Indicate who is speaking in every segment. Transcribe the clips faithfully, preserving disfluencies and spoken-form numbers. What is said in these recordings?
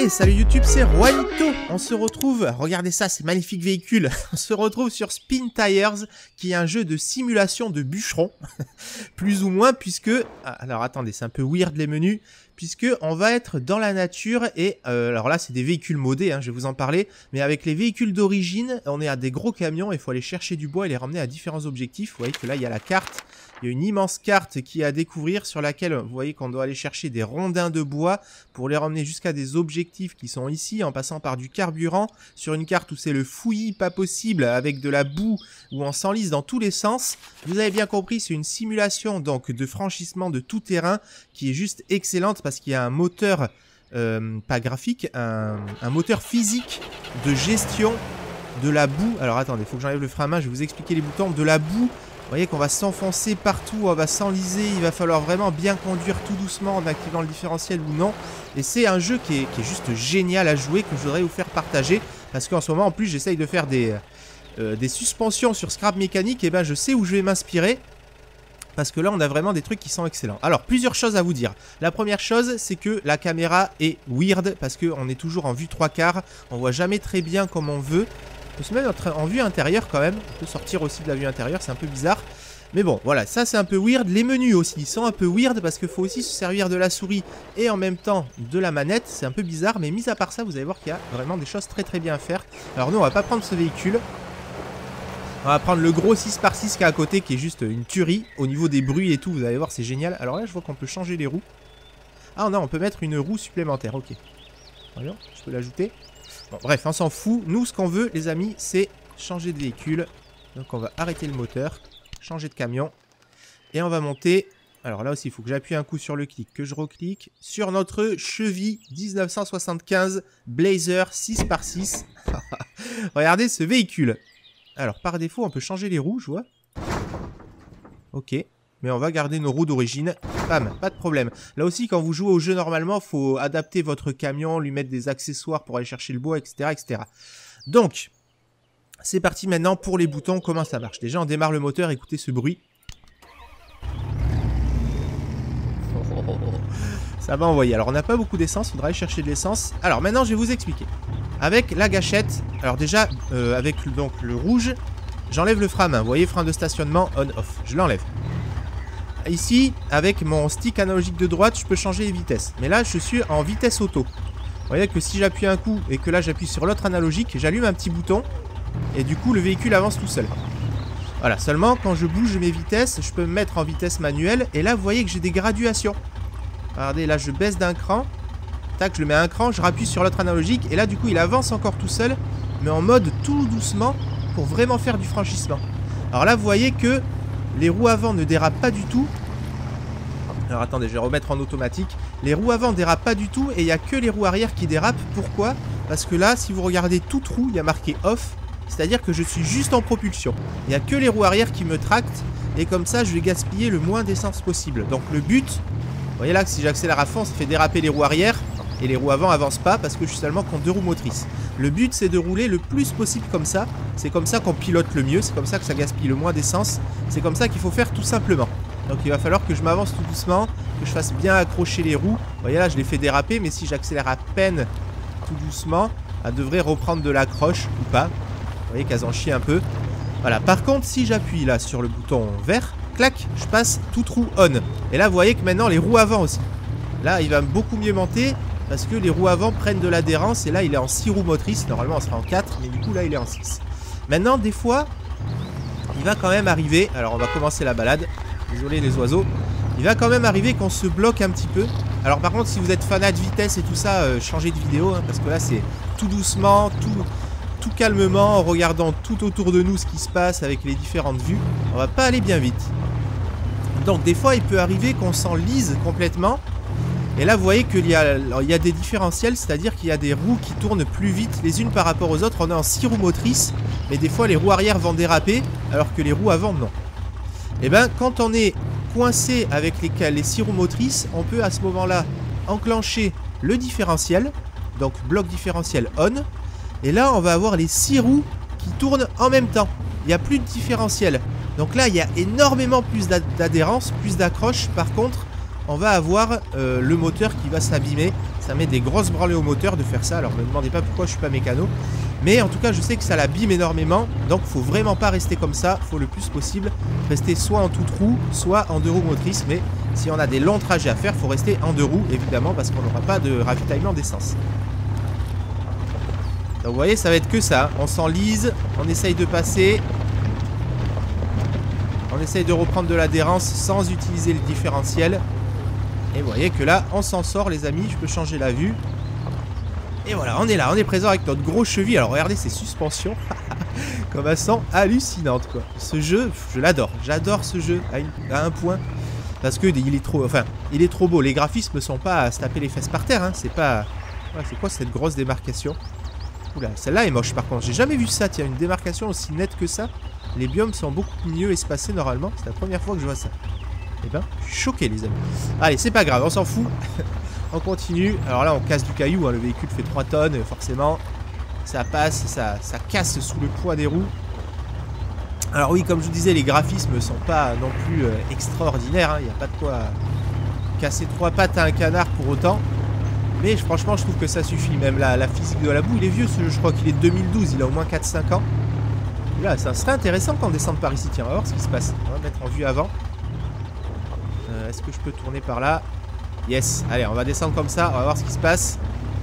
Speaker 1: Hey, salut YouTube, c'est Juanito. On se retrouve, regardez ça, ces magnifiques véhicules. On se retrouve sur Spin Tires, qui est un jeu de simulation de bûcheron. Plus ou moins, puisque... Alors attendez, c'est un peu weird les menus. Puisque on va être dans la nature et... Euh, alors là, c'est des véhicules modés, hein, je vais vous en parler. Mais avec les véhicules d'origine, on est à des gros camions. Il faut aller chercher du bois et les ramener à différents objectifs. Vous voyez que là, il y a la carte. Il y a une immense carte qui est à découvrir sur laquelle vous voyez qu'on doit aller chercher des rondins de bois pour les ramener jusqu'à des objectifs qui sont ici en passant par du carburant sur une carte où c'est le fouillis pas possible avec de la boue où on s'enlise dans tous les sens. Vous avez bien compris, c'est une simulation donc de franchissement de tout terrain qui est juste excellente parce qu'il y a un moteur, euh, pas graphique, un, un moteur physique de gestion de la boue. Alors attendez, il faut que j'enlève le frein à main, je vais vous expliquer les boutons. De la boue. Vous voyez qu'on va s'enfoncer partout, on va s'enliser, il va falloir vraiment bien conduire tout doucement en activant le différentiel ou non. Et c'est un jeu qui est, qui est juste génial à jouer, que je voudrais vous faire partager. Parce qu'en ce moment, en plus, j'essaye de faire des, euh, des suspensions sur Scrap Mécanique, et ben je sais où je vais m'inspirer. Parce que là, on a vraiment des trucs qui sont excellents. Alors, plusieurs choses à vous dire. La première chose, c'est que la caméra est weird, parce qu'on est toujours en vue trois quarts, on voit jamais très bien comme on veut. On peut se mettre en vue intérieure quand même. On peut sortir aussi de la vue intérieure, c'est un peu bizarre. Mais bon, voilà, ça c'est un peu weird. Les menus aussi sont un peu weird parce qu'il faut aussi se servir de la souris et en même temps de la manette. C'est un peu bizarre, mais mis à part ça, vous allez voir qu'il y a vraiment des choses très très bien à faire. Alors nous, on va pas prendre ce véhicule. On va prendre le gros six par six qui est à côté, qui est juste une tuerie. Au niveau des bruits et tout, vous allez voir, c'est génial. Alors là, je vois qu'on peut changer les roues. Ah non, on peut mettre une roue supplémentaire, ok. Voyons, je peux l'ajouter. Bon, bref, on s'en fout. Nous, ce qu'on veut, les amis, c'est changer de véhicule. Donc, on va arrêter le moteur, changer de camion. Et on va monter. Alors là aussi, il faut que j'appuie un coup sur le clic, que je reclique. Sur notre Chevy mille neuf cent soixante-quinze Blazer six par six. Regardez ce véhicule. Alors, par défaut, on peut changer les roues, je vois. Ok. Mais on va garder nos roues d'origine. Bam, pas de problème. Là aussi, quand vous jouez au jeu normalement, il faut adapter votre camion, lui mettre des accessoires pour aller chercher le bois, et cetera et cetera. Donc, c'est parti maintenant pour les boutons. Comment ça marche? Déjà, on démarre le moteur, écoutez ce bruit. Ça va envoyer. Alors, on n'a pas beaucoup d'essence, il faudra aller chercher de l'essence. Alors, maintenant, je vais vous expliquer. Avec la gâchette, alors déjà, euh, avec donc, le rouge, j'enlève le frein à main. Vous voyez, frein de stationnement on-off. Je l'enlève. Ici, avec mon stick analogique de droite, je peux changer les vitesses. Mais là, je suis en vitesse auto. Vous voyez que si j'appuie un coup et que là, j'appuie sur l'autre analogique, j'allume un petit bouton. Et du coup, le véhicule avance tout seul. Voilà, seulement quand je bouge mes vitesses, je peux me mettre en vitesse manuelle. Et là, vous voyez que j'ai des graduations. Regardez, là, je baisse d'un cran. Tac, je le mets à un cran, je rappuie sur l'autre analogique. Et là, du coup, il avance encore tout seul. Mais en mode tout doucement pour vraiment faire du franchissement. Alors là, vous voyez que... les roues avant ne dérapent pas du tout. Alors attendez, je vais remettre en automatique. Les roues avant ne dérapent pas du tout et il n'y a que les roues arrière qui dérapent. Pourquoi? Parce que là, si vous regardez toute roue, il y a marqué off. C'est-à-dire que je suis juste en propulsion. Il n'y a que les roues arrière qui me tractent. Et comme ça, je vais gaspiller le moins d'essence possible. Donc le but, vous voyez là que si j'accélère à fond, ça fait déraper les roues arrière. Et les roues avant n'avancent pas parce que je suis seulement contre deux roues motrices. Le but, c'est de rouler le plus possible comme ça. C'est comme ça qu'on pilote le mieux. C'est comme ça que ça gaspille le moins d'essence. C'est comme ça qu'il faut faire tout simplement. Donc il va falloir que je m'avance tout doucement, que je fasse bien accrocher les roues. Vous voyez là, je les fais déraper, mais si j'accélère à peine tout doucement, elle devrait reprendre de l'accroche ou pas. Vous voyez qu'elles en chient un peu. Voilà, par contre, si j'appuie là sur le bouton vert, clac, je passe toute roue on. Et là, vous voyez que maintenant, les roues avant aussi. Là, il va beaucoup mieux monter. Parce que les roues avant prennent de l'adhérence. Et là, il est en six roues motrices. Normalement, on sera en quatre. Mais du coup, là, il est en six. Maintenant, des fois, il va quand même arriver. Alors, on va commencer la balade. Désolé les oiseaux. Il va quand même arriver qu'on se bloque un petit peu. Alors, par contre, si vous êtes fanat de vitesse et tout ça, euh, changez de vidéo. Hein, parce que là, c'est tout doucement, tout, tout calmement, en regardant tout autour de nous ce qui se passe avec les différentes vues. On va pas aller bien vite. Donc, des fois, il peut arriver qu'on s'enlise complètement. Et là, vous voyez qu'il y a, il y a des différentiels, c'est-à-dire qu'il y a des roues qui tournent plus vite les unes par rapport aux autres. On est en six roues motrices, mais des fois, les roues arrière vont déraper, alors que les roues avant, non. Et bien, quand on est coincé avec les, les six roues motrices, on peut à ce moment-là enclencher le différentiel, donc bloc différentiel on. Et là, on va avoir les six roues qui tournent en même temps. Il n'y a plus de différentiel. Donc là, il y a énormément plus d'adhérence, plus d'accroche. Par contre... on va avoir euh, le moteur qui va s'abîmer. Ça met des grosses branlées au moteur de faire ça. Alors ne me demandez pas pourquoi je suis pas mécano. Mais en tout cas je sais que ça l'abîme énormément. Donc faut vraiment pas rester comme ça. Faut le plus possible rester soit en toute roue, soit en deux roues motrices. Mais si on a des longs trajets à faire, faut rester en deux roues évidemment, parce qu'on n'aura pas de ravitaillement d'essence. Donc vous voyez, ça va être que ça. On s'enlise, on essaye de passer. On essaye de reprendre de l'adhérence sans utiliser le différentiel. Et vous voyez que là, on s'en sort les amis. Je peux changer la vue. Et voilà, on est là, on est présent avec notre gros cheville. Alors regardez ces suspensions. Comme elles sont hallucinantes quoi. Ce jeu, je l'adore. J'adore ce jeu à, une, à un point. Parce que il est trop, enfin, il est trop beau. Les graphismes sont pas à se taper les fesses par terre. Hein. C'est pas... Ouais, c'est quoi cette grosse démarcation? Oula, celle-là est moche par contre. J'ai jamais vu ça, tiens, une démarcation aussi nette que ça. Les biomes sont beaucoup mieux espacés normalement. C'est la première fois que je vois ça. Eh ben, je suis choqué les amis. Allez, c'est pas grave, on s'en fout. On continue. Alors là, on casse du caillou. Hein. Le véhicule fait trois tonnes, forcément. Ça passe, ça, ça casse sous le poids des roues. Alors oui, comme je vous disais, les graphismes sont pas non plus euh, extraordinaires. Il n'y a pas de quoi casser trois pattes à un canard pour autant. Mais franchement, je trouve que ça suffit. Même la, la physique de la boue, il est vieux ce jeu. Je crois qu'il est de deux mille douze. Il a au moins quatre cinq ans. Là, ça serait intéressant qu'on descende par ici. Tiens, on va voir ce qui se passe. On va mettre en vue avant. Euh, Est-ce que je peux tourner par là? Yes. Allez, on va descendre comme ça. On va voir ce qui se passe.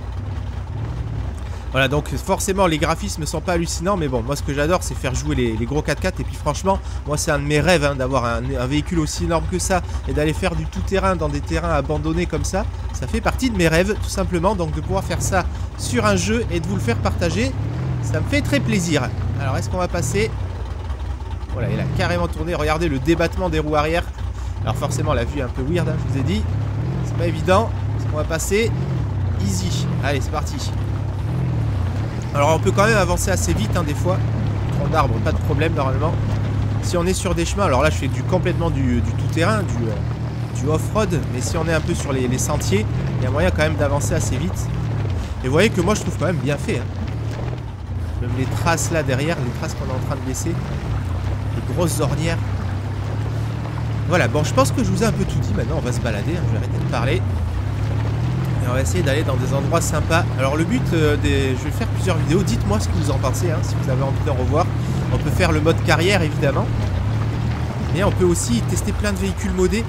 Speaker 1: Voilà, donc forcément, les graphismes sont pas hallucinants. Mais bon, moi, ce que j'adore, c'est faire jouer les, les gros quatre quatre. Et puis franchement, moi, c'est un de mes rêves hein, d'avoir un, un véhicule aussi énorme que ça. Et d'aller faire du tout-terrain dans des terrains abandonnés comme ça. Ça fait partie de mes rêves, tout simplement. Donc de pouvoir faire ça sur un jeu et de vous le faire partager, ça me fait très plaisir. Alors, est-ce qu'on va passer? Voilà, il a carrément tourné. Regardez le débattement des roues arrière. Alors forcément, la vue est un peu weird, hein, je vous ai dit. C'est pas évident. Est-ce qu'on va passer? Easy. Allez, c'est parti. Alors, on peut quand même avancer assez vite, hein, des fois. Tronc d'arbre, pas de problème, normalement. Si on est sur des chemins, alors là, je fais du, complètement du, du tout-terrain, du, euh, du off-road. Mais si on est un peu sur les, les sentiers, il y a moyen quand même d'avancer assez vite. Et vous voyez que moi, je trouve quand même bien fait. Hein. Même les traces là derrière, les traces qu'on est en train de laisser. Les grosses ornières. Voilà, bon, je pense que je vous ai un peu tout dit. Maintenant, on va se balader. Hein, je vais arrêter de parler. Et on va essayer d'aller dans des endroits sympas. Alors, le but, euh, des... je vais faire plusieurs vidéos. Dites-moi ce que vous en pensez, hein, si vous avez envie d'en revoir. On peut faire le mode carrière, évidemment. Mais on peut aussi tester plein de véhicules modés.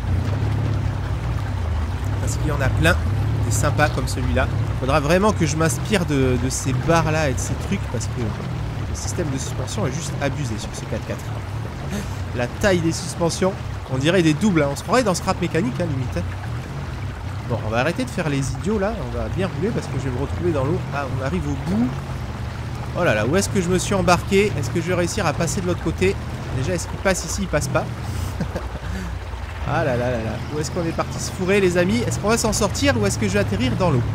Speaker 1: Parce qu'il y en a plein. Des sympas comme celui-là. Il faudra vraiment que je m'inspire de, de ces barres-là et de ces trucs. Parce que le système de suspension est juste abusé sur ce quatre quatre. La taille des suspensions, on dirait des doubles, hein. On se croirait dans Scrap Mécanique, hein, limite. Bon, on va arrêter de faire les idiots là, on va bien rouler parce que je vais me retrouver dans l'eau. Ah, on arrive au bout. Oh là là, où est-ce que je me suis embarqué? Est-ce que je vais réussir à passer de l'autre côté? Déjà, est-ce qu'il passe ici? Il passe pas. Ah là là là là, où est-ce qu'on est parti se fourrer les amis? Est-ce qu'on va s'en sortir ou est-ce que je vais atterrir dans l'eau?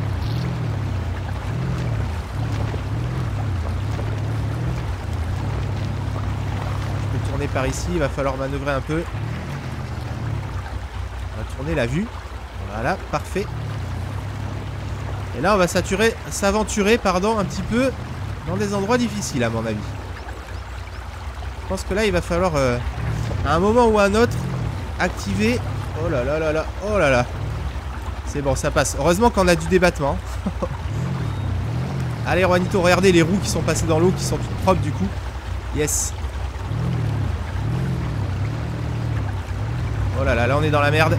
Speaker 1: Par ici, il va falloir manœuvrer un peu. On va tourner la vue. Voilà, parfait. Et là, on va s'aventurer, pardon, un petit peu dans des endroits difficiles, à mon avis. Je pense que là, il va falloir, euh, à un moment ou à un autre, activer. Oh là là là là, oh là là. C'est bon, ça passe. Heureusement qu'on a du débattement. Allez, Juanito, regardez les roues qui sont passées dans l'eau, qui sont toutes propres du coup. Yes. Oh là là, là on est dans la merde.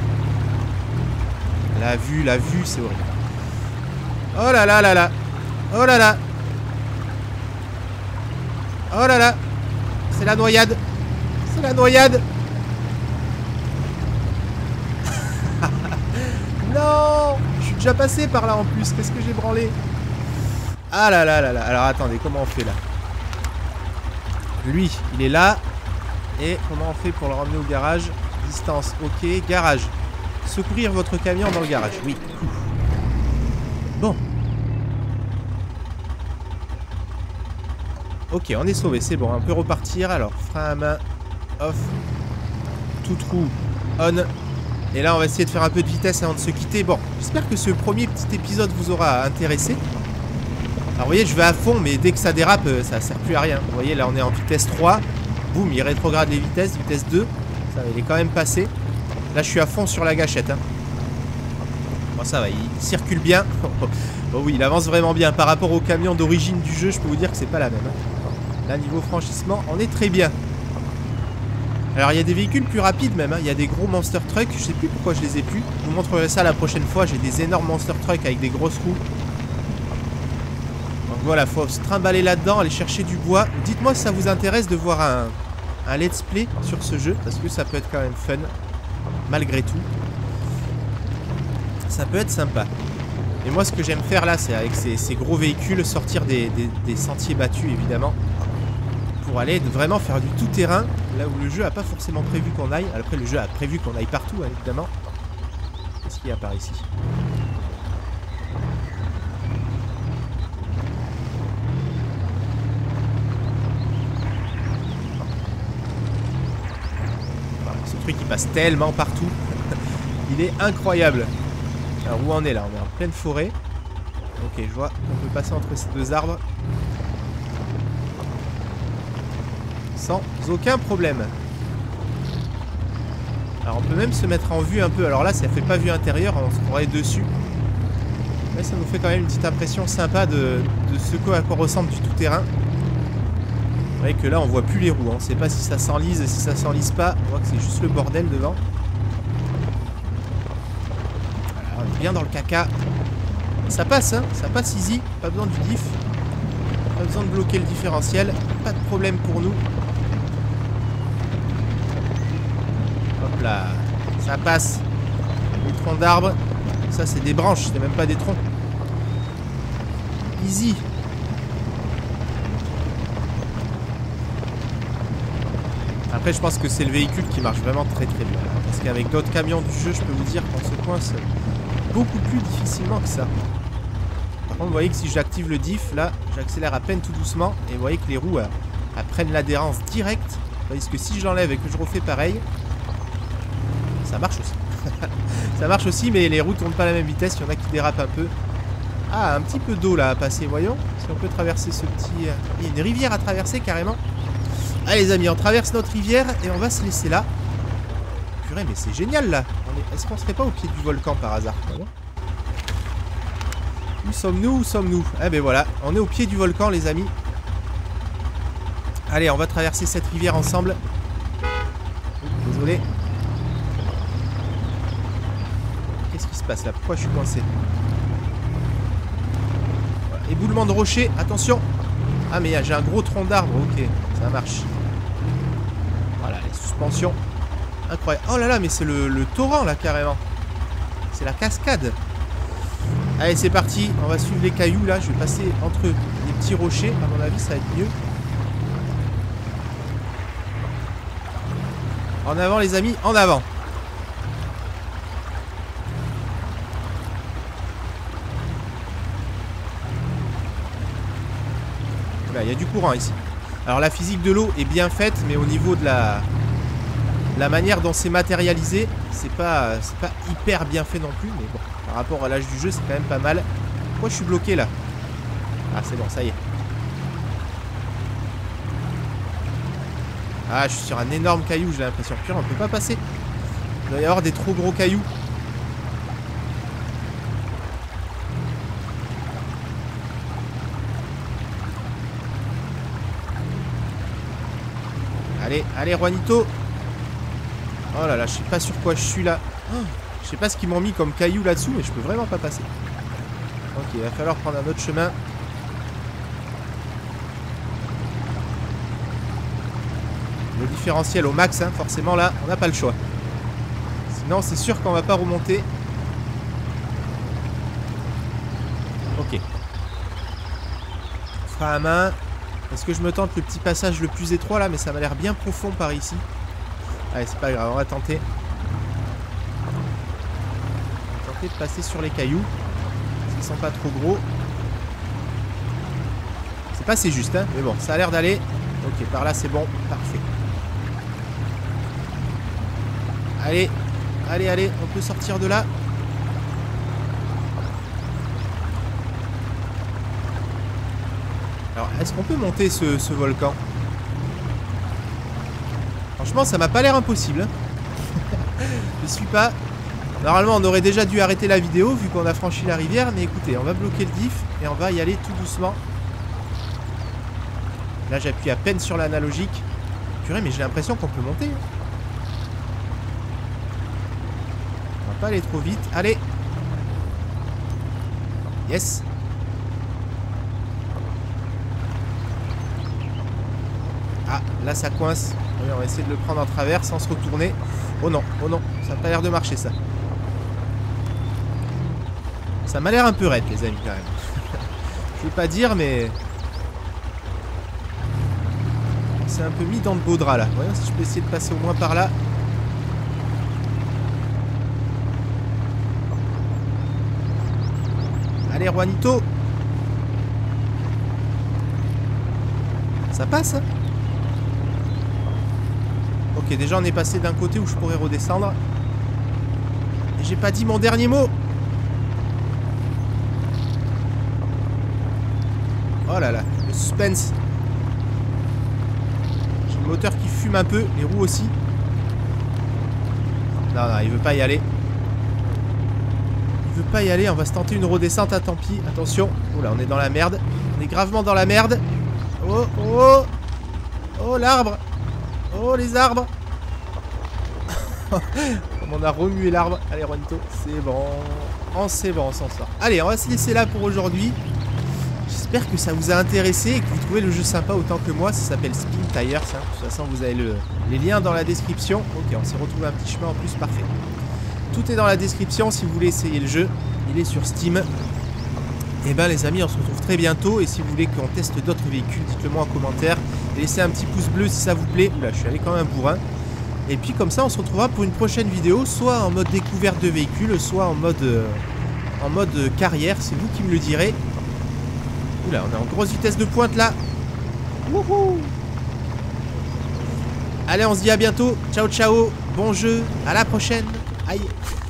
Speaker 1: La vue, la vue, c'est horrible. Oh là là là là. Oh là là. Oh là là. C'est la noyade. C'est la noyade. Non. Je suis déjà passé par là en plus. Qu'est-ce que j'ai branlé? Ah là là là là. Alors attendez, comment on fait là? Lui, il est là. Et comment on fait pour le ramener au garage? Distance, ok. Garage. Secourir votre camion dans le garage. Oui. Bon. Ok, on est sauvé, c'est bon. On peut repartir. Alors, frein à main. Off. Toute roue. On. Et là, on va essayer de faire un peu de vitesse avant de se quitter. Bon, j'espère que ce premier petit épisode vous aura intéressé. Alors, vous voyez, je vais à fond, mais dès que ça dérape, ça ne sert plus à rien. Vous voyez, là, on est en vitesse trois. Boum, il rétrograde les vitesses. Vitesse deux. Ça, il est quand même passé. Là, je suis à fond sur la gâchette. Hein. Bon, ça va, il circule bien. Bon, oui, il avance vraiment bien. Par rapport au camion d'origine du jeu, je peux vous dire que c'est pas la même. Hein. Là, niveau franchissement, on est très bien. Alors, il y a des véhicules plus rapides même. Hein. Il y a des gros monster trucks. Je sais plus pourquoi je les ai plus. Je vous montrerai ça la prochaine fois. J'ai des énormes monster trucks avec des grosses roues. Donc voilà, faut se trimballer là-dedans, aller chercher du bois. Dites-moi si ça vous intéresse de voir un, un let's play sur ce jeu. Parce que ça peut être quand même fun. Malgré tout. Ça peut être sympa. Et moi, ce que j'aime faire là, c'est avec ces, ces gros véhicules, sortir des, des, des sentiers battus, évidemment. Pour aller vraiment faire du tout-terrain, là où le jeu n'a pas forcément prévu qu'on aille. Après, le jeu a prévu qu'on aille partout, hein, évidemment. Qu'est-ce qu'il y a par ici? Enfin, ce truc, il passe tellement partout. Il est incroyable. Alors, où on est là? On est en pleine forêt. Ok, je vois qu'on peut passer entre ces deux arbres. Sans aucun problème. Alors on peut même se mettre en vue un peu. Alors là ça fait pas vue intérieure, on se croirait dessus. Mais ça nous fait quand même une petite impression sympa de, de ce à quoi ressemble du tout-terrain. Vous voyez que là on voit plus les roues. On sait pas si ça s'enlise, si ça s'enlise pas. On voit que c'est juste le bordel devant. Voilà, on est bien dans le caca. Ça passe hein, ça passe easy. Pas besoin du diff. Pas besoin de bloquer le différentiel. Pas de problème pour nous. Hop là, ça passe. Les troncs d'arbres. Ça c'est des branches, c'est même pas des troncs. Easy. Après je pense que c'est le véhicule qui marche vraiment très très bien. Parce qu'avec d'autres camions du jeu, je peux vous dire qu'on se coince beaucoup plus difficilement que ça. Par contre vous voyez que si j'active le diff, là j'accélère à peine tout doucement. Et vous voyez que les roues elles, elles prennent l'adhérence directe. Tandis que si je l'enlève et que je refais pareil, ça marche aussi. Ça marche aussi, mais les roues tournent pas à la même vitesse. Il y en a qui dérapent un peu. Ah, un petit peu d'eau là à passer, voyons. Si on peut traverser ce petit... Il y a une rivière à traverser carrément. Allez les amis, on traverse notre rivière et on va se laisser là. Purée, mais c'est génial là. Est... Est-ce qu'on serait pas au pied du volcan par hasard? Non. Où sommes-nous? Où sommes-nous? Eh ben voilà, on est au pied du volcan les amis. Allez, on va traverser cette rivière ensemble. Désolé. Qu'est-ce qui se passe là? Pourquoi je suis coincé? Voilà. Éboulement de rocher, attention. Ah mais j'ai un gros tronc d'arbre, ok, ça marche. Voilà, les suspensions. Incroyable. Oh là là, mais c'est le, le torrent là carrément. C'est la cascade. Allez, c'est parti. On va suivre les cailloux là. Je vais passer entre les petits rochers. À mon avis, ça va être mieux. En avant les amis, en avant. Là, il y a du courant ici. Alors la physique de l'eau est bien faite, mais au niveau de la, la manière dont c'est matérialisé, c'est pas, c'est pas hyper bien fait non plus. Mais bon, par rapport à l'âge du jeu, c'est quand même pas mal. Pourquoi je suis bloqué là? Ah c'est bon, ça y est. Ah, je suis sur un énorme caillou, j'ai l'impression. Purée, on peut pas passer. Il doit y avoir des trop gros cailloux. Allez, allez, Juanito. Oh là là, je sais pas sur quoi je suis là. Oh, je sais pas ce qu'ils m'ont mis comme caillou là-dessous, mais je peux vraiment pas passer. Ok, il va falloir prendre un autre chemin. Le différentiel au max, hein, forcément là, on n'a pas le choix. Sinon, c'est sûr qu'on va pas remonter. Ok. Frein à main. Est-ce que je me tente le petit passage le plus étroit là? Mais ça m'a l'air bien profond par ici. Allez, c'est pas grave, on va tenter. On va tenter de passer sur les cailloux. Ils sont pas trop gros. C'est pas assez juste, hein, mais bon, ça a l'air d'aller. Ok, par là c'est bon, parfait. Allez, allez, allez, on peut sortir de là. Alors, est-ce qu'on peut monter ce, ce volcan? Franchement, ça m'a pas l'air impossible. Je suis pas. Normalement, on aurait déjà dû arrêter la vidéo vu qu'on a franchi la rivière. Mais écoutez, on va bloquer le diff et on va y aller tout doucement. Là, j'appuie à peine sur l'analogique. Purée, mais j'ai l'impression qu'on peut monter. On va pas aller trop vite. Allez. Yes. Ah, là, ça coince. Oui, on va essayer de le prendre en travers sans se retourner. Oh non, oh non, ça n'a pas l'air de marcher, ça. Ça m'a l'air un peu raide, les amis, quand même. Je vais pas dire, mais... on s'est un peu mis dans le beau drap, là. Voyons si je peux essayer de passer au moins par là. Allez, Juanito. Ça passe, hein? Ok, déjà, on est passé d'un côté où je pourrais redescendre. Et j'ai pas dit mon dernier mot. Oh là là, le suspense. J'ai le moteur qui fume un peu, les roues aussi. Non, non, il veut pas y aller. Il veut pas y aller, on va se tenter une redescente, ah tant pis. Attention, oh là, on est dans la merde. On est gravement dans la merde. Oh, oh. Oh, l'arbre. Oh, les arbres. Comme on a remué l'arbre. Allez, Juanito, c'est bon. Oh, c'est bon, on s'en sort. Allez, on va se laisser là pour aujourd'hui. J'espère que ça vous a intéressé et que vous trouvez le jeu sympa autant que moi. Ça s'appelle Spin Tires. Hein. De toute façon, vous avez le, les liens dans la description. Ok, on s'est retrouvé un petit chemin en plus, parfait. Tout est dans la description si vous voulez essayer le jeu. Il est sur Steam. Et ben les amis, on se retrouve très bientôt. Et si vous voulez qu'on teste d'autres véhicules, dites-le moi en commentaire. Et laissez un petit pouce bleu si ça vous plaît. Oula, je suis allé comme un bourrin. Et puis comme ça, on se retrouvera pour une prochaine vidéo. Soit en mode découverte de véhicules, soit en mode, euh, en mode carrière. C'est vous qui me le direz. Oula, on est en grosse vitesse de pointe là. Wouhou! Allez, on se dit à bientôt. Ciao, ciao. Bon jeu. À la prochaine. Aïe.